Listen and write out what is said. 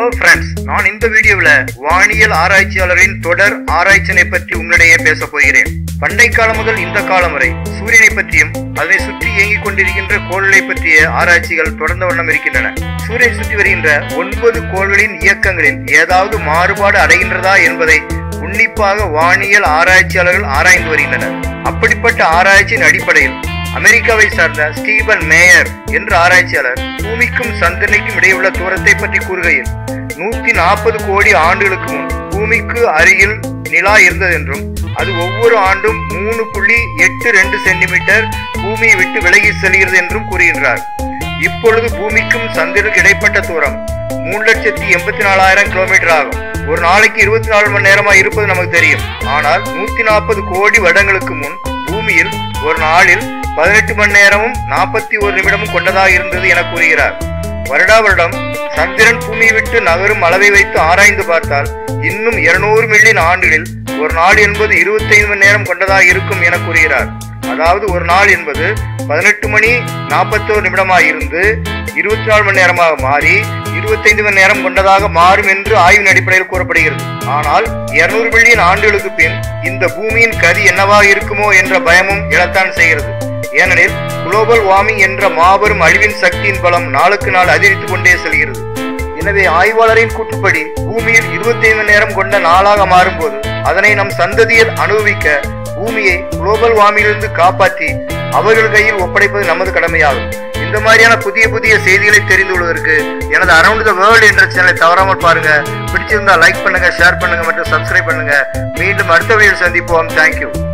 Hello friends, நான் இந்த வீடியோவில் வானியல் ஆராய்ச்சியாளரின் தொடர் ஆராய்ச்சியை பற்றி உங்களிடையே பேச போகிறேன். பண்டை காலம் முதல் இந்த காலம் வரை சூரியனை பற்றியும் அதனை சுற்றி இயங்கிக் கொண்டிருக்கின்ற கோள்களை பற்றிய ஆராய்ச்சிகள் தொடர்ந்த வண்ணம் இருக்கின்றன. சூரியனை சுற்றி வருகின்ற 9 கோள்களின் இயக்கங்களில் ஏதாவது மாறுபாடு அடைகின்றதா என்பதை உன்னிப்பாக வானியல் ஆராய்ச்சியாளர்கள் ஆராய்ந்து வருகின்றனர். அப்படிப்பட்ட ஆராய்ச்சியின் அடிப்படையில் அமெரிக்காவை சார்ந்த ஸ்டீபன் மேயர் என்ற ஆராய்ச்சியாளர் பூமிக்கும் சந்திரனுக்கும் இடையுள்ள தூரத்தை பற்றி கூறுகையில் 140 கோடி ஆண்டுகளுக்கு முன் பூமிக்கு அருகில் நிலா இருந்தது என்றும் அது ஒவ்வொரு ஆண்டும் 3.82 சென்டிமீட்டர் பூமியை விட்டு விலகி செல்கிறது என்றும் கூறுகின்றார். இப்பொழுது பூமிக்கும் சந்திரனுக்கு இடைப்பட்ட தூரம் 3,84,000 கிலோமீட்டர் ஆகும். ஒரு நாளைக்கு 24 மணி நேரமா இருப்பது நமக்கு தெரியும். ஆனால் 140 கோடி வருடங்களுக்கு முன் பூமியில் ஒரு நாளில் 18 மணி நேரமும் 41 நிமிடமும் கொண்டதாக இருந்தது என கூறுகிறார். வருடா வருடம் சந்திரன் பூமியை விட்டு நகரும் அளவை வைத்து ஆராய்ந்து பார்த்தால் இன்னும் 200 மில்லியன் ஆண்டுகளில் ஒரு நாள் என்பது 25 மணி நேரம் கொண்டதாக இருக்கும் என கூறுகிறார். அதாவது ஒரு நாள் என்பது 18 மணி 41 நிமிடமாக இருந்து 24 மணி நேரமாக மாறி 25 மணி நேரம் கொண்டதாக மாறும் என்று ஆய்வின் அடிப்படையில் கூறப்படுகிறது. ஆனால் 200 மில்லியன் ஆண்டுகளுக்கு பின் இந்த பூமியின் கதி என்னவாக இருக்குமோ என்ற பயமும் எழத்தான் செய்கிறது. ஏனெனில் குளோபல் வார்மிங் என்ற மாபெரும் அழிவின் சக்தியின் பலம் நாளுக்கு நாள் அதிகரித்துக் கொண்டே செல்கிறது. எனவே ஆய்வாளரின் கூற்றுப்படி பூமியில் 25 மணி நேரம் கொண்ட நாளாக மாறும்போது அதனை நம் சந்ததியில் அனுபவிக்க பூமியை குளோபல் வார்மிங்கிலிருந்து காப்பாற்றி அவர்கள் கையில் ஒப்படைப்பது நமது கடமையாகும். இந்த மாதிரியான புதிய செய்திகளை தெரிந்து கொள்வதற்கு எனது அரவுண்ட் த வேர்ல்ட் என்ற சேனலை தவறாமல் பாருங்க. பிடிச்சிருந்தா லைக் பண்ணுங்க, ஷேர் பண்ணுங்க மற்றும் சப்ஸ்கிரைப் பண்ணுங்க. மீண்டும் அடுத்த வீடியோவில் சந்திப்போம். தேங்க்யூ.